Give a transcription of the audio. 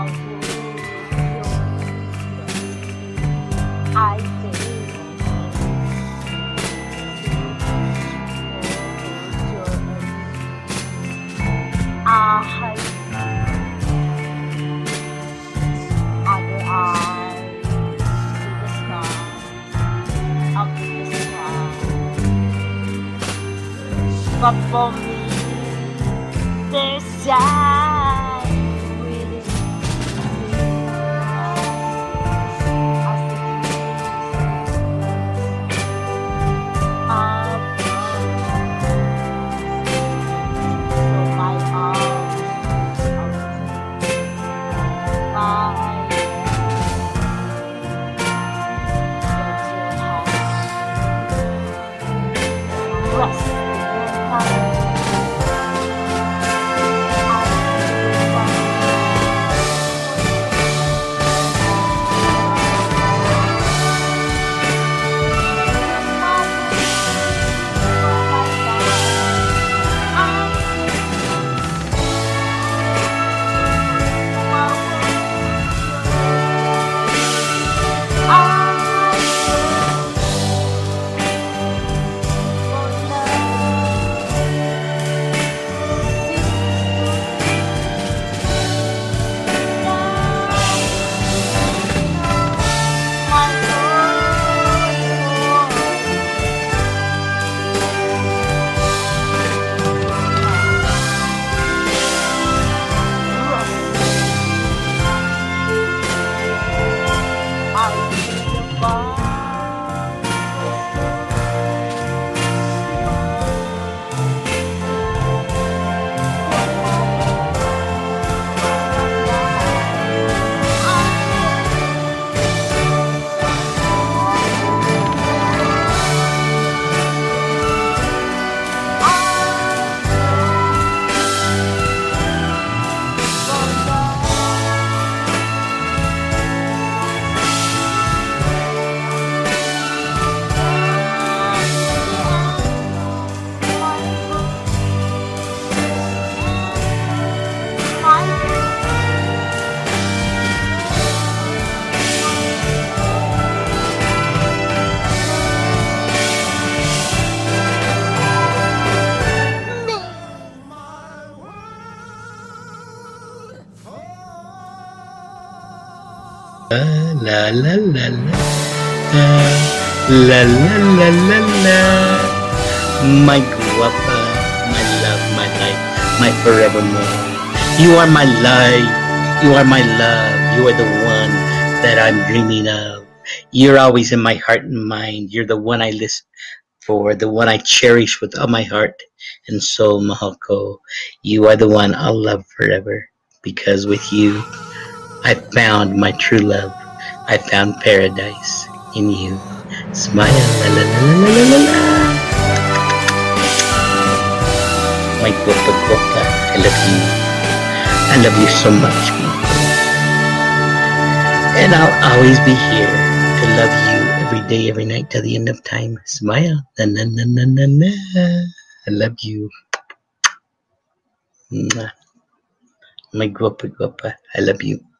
I think other eye to the sky, up to the sky. But for me, there's shine within La la la la la la la la la. My guapa, my love, my life, my forevermore. You are my life, you are my love, you are the one that I'm dreaming of. You're always in my heart and mind. You're the one I listen for, the one I cherish with all my heart and soul, Mahako. You are the one I'll love forever, because with you I found my true love. I found paradise in you. Smile, la la la la la la la. My guapa guapa, I love you. I love you so much, and I'll always be here to love you every day, every night, till the end of time. Smile, na na na na na na. I love you. Mwah. My guapa guapa, I love you.